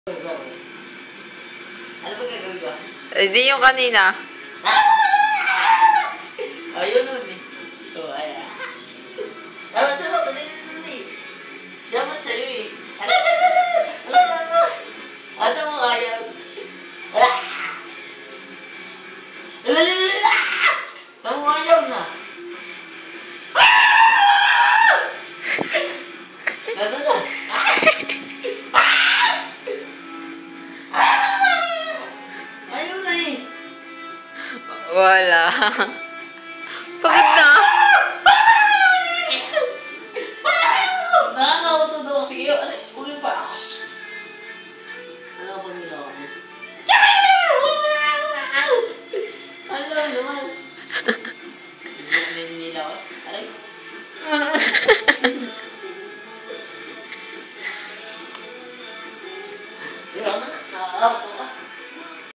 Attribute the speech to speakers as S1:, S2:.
S1: Ano ba gagawin ko?
S2: Hindi yung kanina.
S1: Ayun nun eh. Oo, ayan. Dapat sa'yo, dali. Dapat sa'yo eh. Ano mo kaya? Tamo ayaw na. Nasa na? Ayaw na eh.
S2: Wala. Pagod na.
S1: Nakakauto daw kasi kayo. Alas, huwag pa. Ano ba nila ako? Ano naman? Nila ako? Aray. Diba?